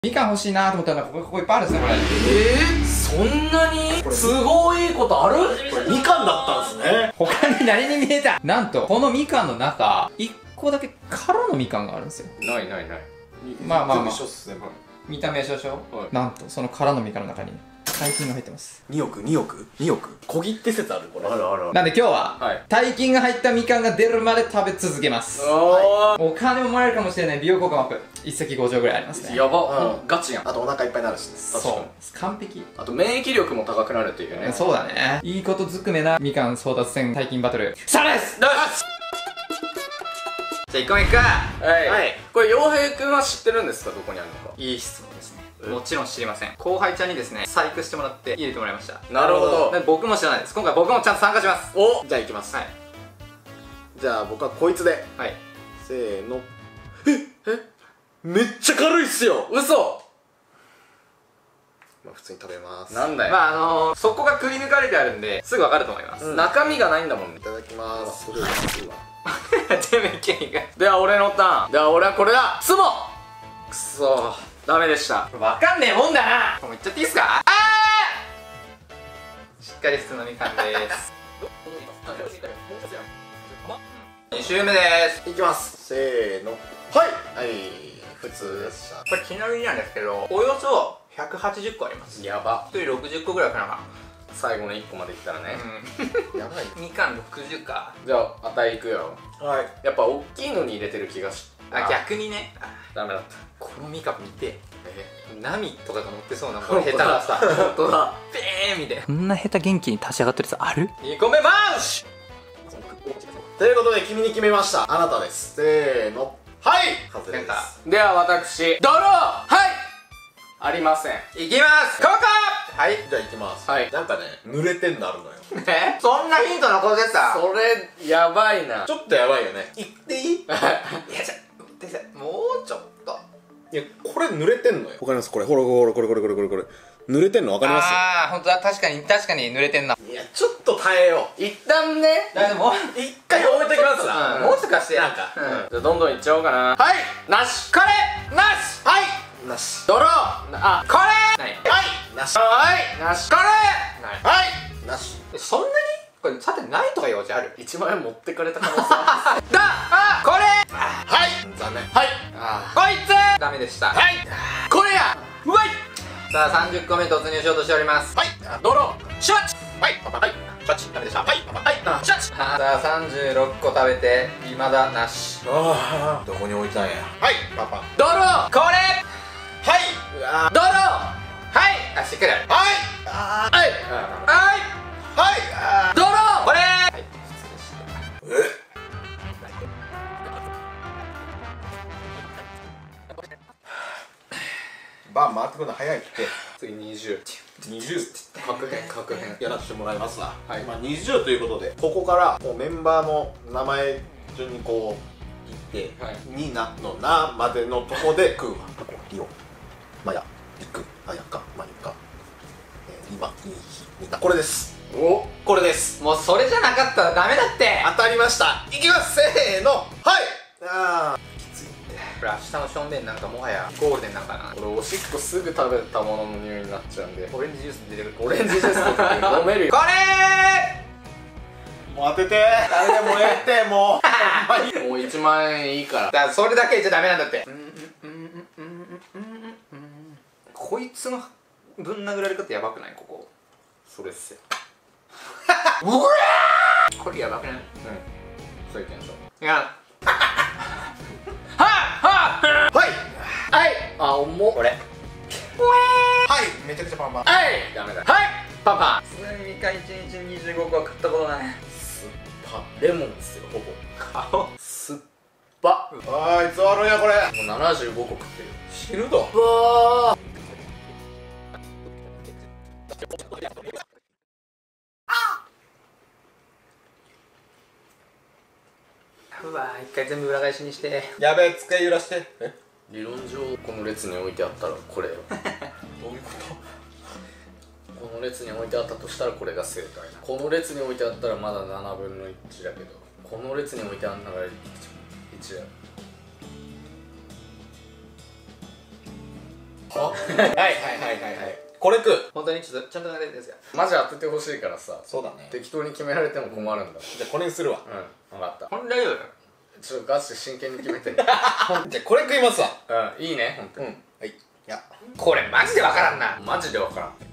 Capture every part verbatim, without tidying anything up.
みかん欲しいなと思ったらここ、ここいっぱいあるんですね、これ。 えー、そんなにすごいいいことある？ これみかんだったんですね。 他に何に見えた？なんと、このみかんの中、いっこだけ空のみかんがあるんですよ。 ないないない。 まあまあまあ一緒っすね。 見た目少々、はい、なんとその空のみかんの中に大金が入ってます。 におくにおくにおく小切手説あるこれ。あるある。 なんで今日は、はい、大金が入ったみかんが出るまで食べ続けます。おー、お金ももらえるかもしれない美容効果アップ。一石五鳥ぐらいありますね。 やば、うん、ガチやん。 あとお腹いっぱいになるしね。 そう完璧。 あと免疫力も高くなるっていうね。 そうだね。いいことずくめなみかん争奪戦大金バトルスタートです。じゃあいっこめいくか。 はい、はい、これ陽平くんは知ってるんですか？どこにあるのか。 いい質問ですね。もちろん知りません。後輩ちゃんにですね細工してもらって入れてもらいました。 なるほど。 僕も知らないです。今回僕もちゃんと参加します。 お、じゃあいきます。 はい。 じゃあ僕はこいつで。 はい。 せーの。ええめっちゃ軽いっすよ。 嘘。 まあ普通に食べます。 なんだよ。 まああのー、そこがくり抜かれてあるんですぐわかると思います、 うん、中身がないんだもんね。 いただきます。それうますわ。 てめえケンが。 では俺のターン。では俺はこれだ。ツモ。くそー、ダメでした。 わかんねえもんだな。もういっちゃっていいっすか。あーしっかり普通のみかんでーす。に周目でーす。 いきます。せーの。はいはい、普通でした。 これちなみになんですけど、およそひゃくはちじゅっこあります。 やば。 ひとりろくじゅっこぐらいかな。 最後のいっこまでいったらね。 うんやばい。みかんろくじゅうか。 じゃあ値いくよ。 はい。 やっぱ大きいのに入れてる気がし。 あ、逆にね。 ダメだった。 このみかん見て。 え波とかが乗ってそうなこれ下手なさ。本当だ。ペーみたいな。こんな下手元気に立ち上がってるやつある？にこめますということで君に決めました。あなたです。せーの。はい、外れです。 では私ドロー。はいありません。 いきますここ。はい、 じゃあいきます。 はい。 なんかね濡れてんのあるのよ。 え、そんなヒント残ってた？ それやばいな。 ちょっとやばいよね。言っていい？ いやじゃもうちょっと。 いやこれ濡れてんのよ。わかります？これほらほらこれこれこれこれこれ濡れてんのわかります？ ああ本当だ。確かに確かに濡れてんな。 いやちょっと耐えよう。 一旦ね。 でも一回置いときますわ。 もう少ししてなんか。 じゃあどんどんいっちゃおうかな。はいなし。これなし。 はいなし。 ドロー。あこれ。 ないはいなし。 はいなし。これ。 はいなし。 そんなにこれさてないとかいうおじある？ いちまんえん持ってかれた可能性ある。 だあこれ。 はい残念。はいあこいつダメでした。 はいこれや。 うわい。さあさんじゅっこめ突入しようとしております。 はいドロー。シュワッチ。はいパパはいシュワッチダメでした。はいパパはいシュワッチ。 さあさんじゅうろっこ食べて未だなし。 ああどこに置いたんや。はいパパ。 ドロー。これ。 はいうわドロー。はいあしっかりある。 はいあーはいはいはいあードロー。これ。はいえバン回ってくるの早いって。 次にじゅう。 にじゅう確変確変やらせてもらいますわ。 はい、 まあにじゅうということでここからもうメンバーの名前順にこういって、はい、になのなまでのとこで食うわ。リオマヤリクアヤカマユカリマイヒミナこれです。 おこれです。 もうそれじゃなかったらダメだって。 当たりました。いきますせーのはいあーこれ明日の正面なんかもはやゴールデンなんかな。 俺おしっこすぐ食べたものの匂いになっちゃうんでオレンジジュース出てくる。 オレンジジュースとか飲めるよ。 これーもう当てて誰でもええってもうもういちまんえんいいから。 だからそれだけじゃダメなんだって。こいつのぶん殴られ方やばくない？ここそれっすよ。 うわーこれやばくない？うんそういうテンション。 いやはっはっはいはいあ重っ。 これはいめちゃくちゃパンパン。 はいダメだ。 はいパパ普通にみかんいちにちにじゅうごこは食ったことない。 酸っぱレモンですよほぼ。 顔酸っぱ。 あーいつ終わるんやこれ。 もうななじゅうごこ食ってる。 死ぬと。 うわーうわー一回全部裏返しにして。 やべえ机揺らして。え理論上この列に置いてあったらこれよ。 どういうここの列に置いてあったとしたらこれが正解な。この列に置いてあったらまだななぶんのいちだけどこの列に置いてあんならいちだ。 はいはいはいはいはい。 これく本当にちょっとちゃんと投げてですか。マジ当ててほしいからさ。 そうだね。 適当に決められても困るんだ。 じゃあこれにするわ。 うん、分かった。 これ大丈夫だよ。 ちょっとガチで真剣に決めて。 じゃあこれ食いますわ。 うん、いいね、ほんとに。 うん。はい。いや。 これマジで分からんな。マジで分からん。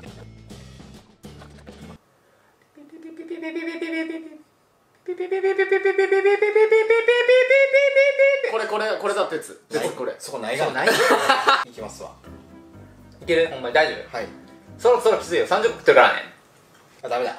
これこれこれだってやつ。鉄これ。 そこないがない。いきますわ。 いける？ほんまに大丈夫？ はい。 そろそろきついよ。さんじゅっぷん食ってるからね。 あ、ダメだ。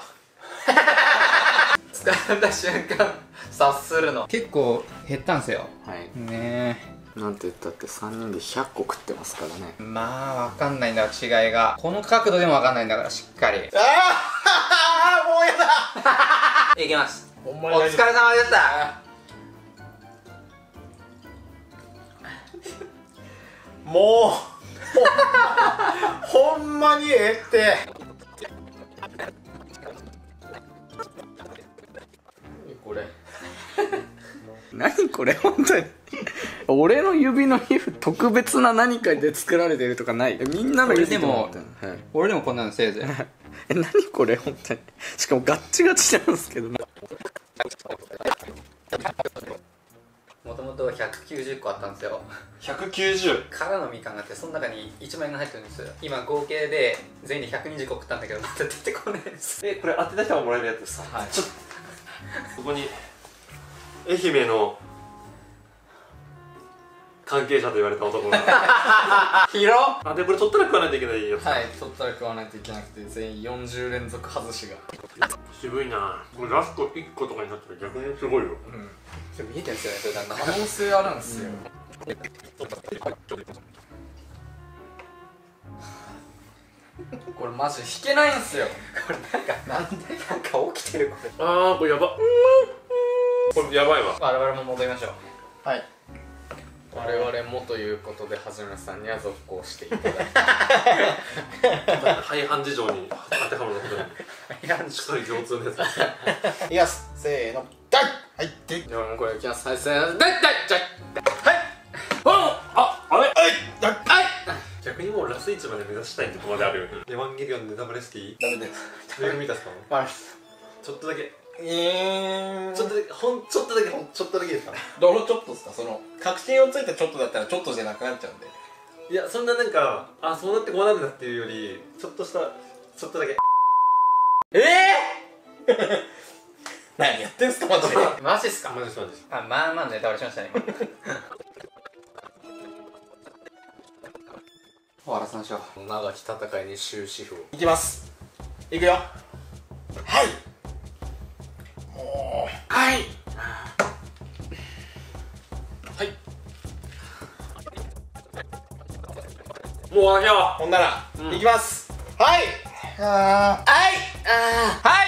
掴んだ瞬間察するの。 結構減ったんすよ。 はいねなんて言ったってさんにんでひゃっこ食ってますからね。 え。まあわかんないんだ違いが。この角度でもわかんないんだからしっかり。 ああもうやだ。 いきます。 おお疲れ様でした。 もうほんまにええって。 これ何これ本当に俺の指の皮膚特別な何かで作られてるとかない？みんなの指でも俺でもこんなのせいぜい。 え、何これ本当に。しかもガッチガチなんですけど。 もともとひゃくきゅうじゅっこあったんですよ。 ひゃくきゅうじゅうからのみかんがあって、その中にいちまん円が入ってるんです。今合計で全員でひゃくにじゅっこ食ったんだけどまだ出てこないです。 え、これ当てた人がもらえるやつですか？ はい。 ちょっとここに愛媛の関係者と言われた男が広っ。 あ、でこれ取ったら食わないといけないやつ。 はい、取ったら食わないといけなくて全員よんじゅう連続外しが。 渋いな。これラストいっことかになったら逆にすごいよ。 うん、それ見えてるんですよね、それだんだん可能性あるんですよ、これマジ弾けないんすよ。これなんかなんでなんか起きてるこれ。 あー、これやば。これやばいわ。 我々も戻りましょう。 はい。 我々もということではじめさんには続行していただいて廃藩事情に当てはまることにしっかり共通のやつ。 いきますせーのダイはいででもこれいきます。再生だいだいだいはいあ、あれはいダイはい逆にもうラスいちまで目指したいとこまであるよね。エヴァンゲリオンネタバレしていい？ ダメです映画見たっすか？ はいちょっとだけえーちょっとだけほんちょっとだけほんちょっとだけですか？ どのちょっとですか？その確信をついたちょっとだったらちょっとじゃなくなっちゃうんで。 いや、そんななんかあ、そうなってこうなるんだっていうよりちょっとしたちょっとだけ。 ええー、何やってんすかマジで。 マジっすか？ マジですマジです。 あ、まあまあネタバレしましたね。終わらせましょう。 長き戦いに終止符を。 いきますいくよ。はいもうはいはいもう終わらなほんなら、 うんいきますはいあーはいあーはい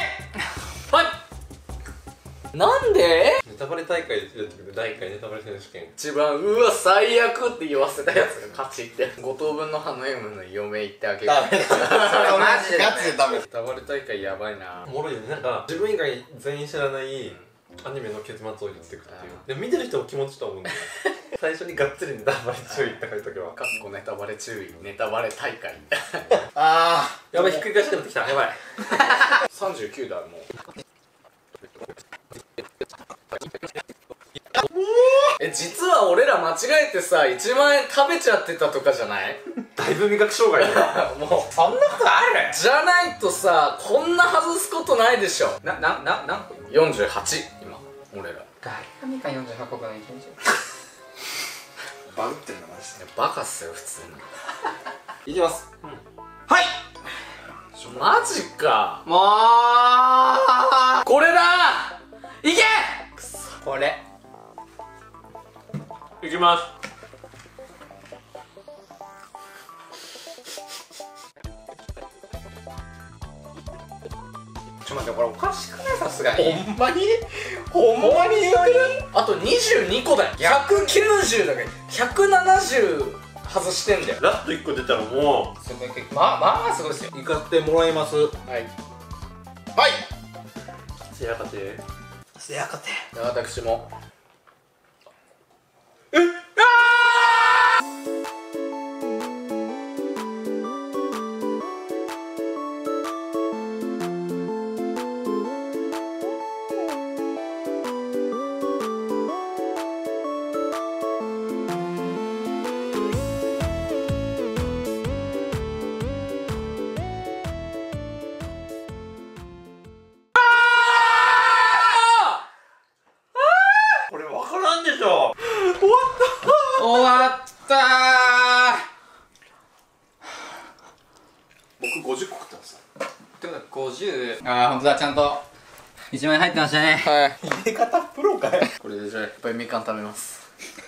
はいなんでネタバレ大会でだいいっかいネタバレ選手権。 一番うわ最悪って言わせたやつが勝ちってご等分のハノエムの嫁行ってあげる。 ダメだマジでガチでダメネタバレ大会やばいな。 おもろいよね。なんか自分以外全員知らないアニメの結末を言っていくっていう。でも見てる人も気持ちと思うんだよ。最初にがっつりネタバレ注意って書いとけば。 かっこネタバレ注意ネタバレ大会あーやばい、ひっくり返しくなってきた。やばい。 さんじゅうきゅうだもう。え、実は俺ら間違えてさいちまん円食べちゃってたとかじゃない？ だいぶ味覚障害だよ。 もうそんなことある？ じゃないとさこんな外すことないでしょ。 な、な、な、何個？ よんじゅうはち今俺ら。 誰がみかんよんじゅうはっこくらいいけんじバグってんなマジで。 バカっすよ普通に。 いきます、うん、はいマジか。 もうこれだいけ。くそこれいきます。 ちょっと待って、これおかしくない？さすがに。 ほんまにほんまに言うてる。 あとにじゅうにこだよ。ひゃくきゅうじゅうだけどひゃくななじゅう外してんだよ。 ラストいっこ出たらもすごい、まあまあすごいですよ。 行かってもらいます。はいはいせやかてせやかて私もごじゅっこ食ってます。 ってことはごじゅう。ああほんとだ、ちゃんといちまん円入ってましたね。 はい入れ方プロかよ。 これでじゃあいっぱいみかん食べます。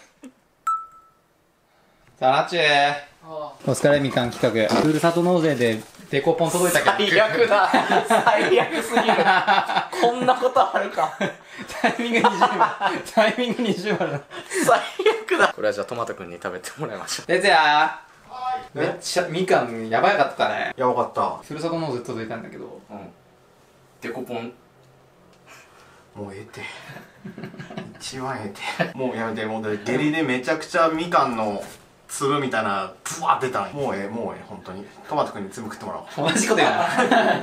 さあラッチュお疲れみかん企画、ふるさと納税でデコポン届いたけど最悪だ最悪すぎるこんなことあるかタイミングにじゅうまんタイミングにじゅうまんだ。 最悪だ。これはじゃあトマトくんに食べてもらいましょう。 哲也めっちゃみかんやばかったね。 やばかった。 ふるさと納税届いたんだけど、 うんデコポンもうええて一番ええてもうやめて。もうで下痢でめちゃくちゃみかんの粒みたいなブワー出たん。もうええもうええ本当に。トマトくんに全部食ってもらおう。 同じこと言うな